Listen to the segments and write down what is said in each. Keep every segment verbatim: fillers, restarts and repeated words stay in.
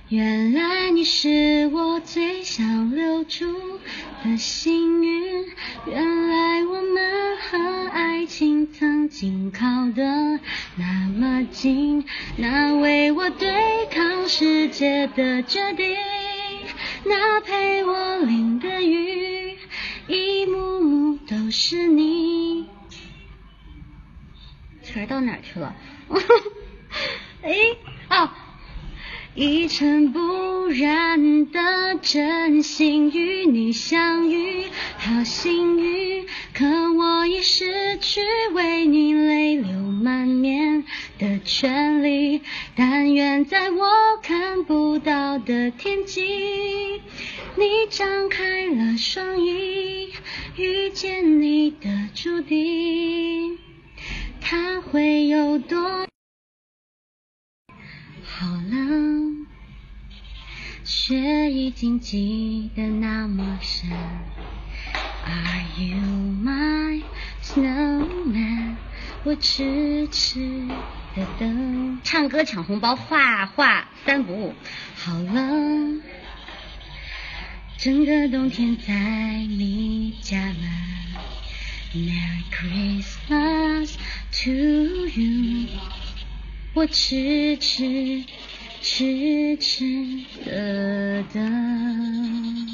原来你是我最想留住的幸运，原来我们和爱情曾经靠得那么近，那为我对抗世界的决定，那陪我淋的雨，一幕幕都是你。词儿到哪儿去了？哎，哦。一尘不染的真心与你相遇，好幸运，可我已失去为你泪流满面的权利。但愿在我看不到的天际，你张开了双翼，遇见你的注定，它会有多好了，却已经记得那么深。Are you my snowman？ 我痴痴的等。唱歌抢红包，画画三不误。好了，整个冬天在你家门。Merry Christmas to you。我痴痴痴痴的等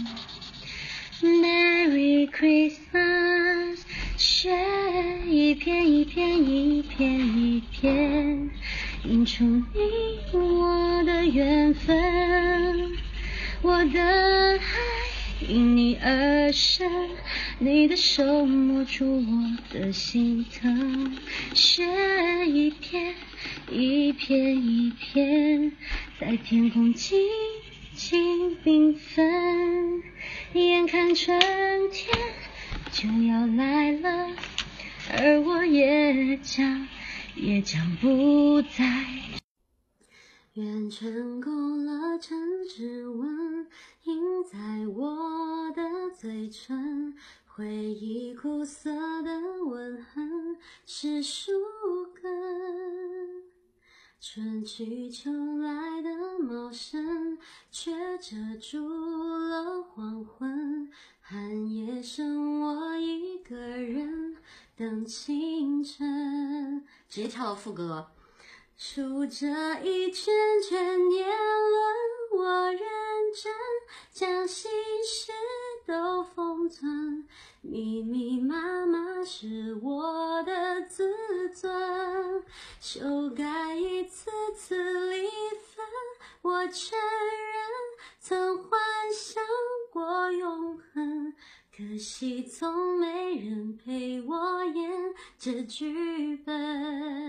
Merry Christmas， 雪一片一片一片一片映出你我的缘分，我的爱因你而生，你的手摸出我的心疼，雪一片一片一片在天空静静缤纷，眼看春天就要来了，而我也将也将不再。愿成功了成指纹印在我的嘴唇，回忆苦涩的吻痕是树根，春去秋来的茂盛却遮住了黄昏，寒夜剩我一个人等清晨。直接跳到副歌。数着一圈圈年轮，我认真将心事都封存，密密麻麻是我的自尊，修改一次次离分，我承认曾幻想过永恒，可惜从没人陪我演这剧本。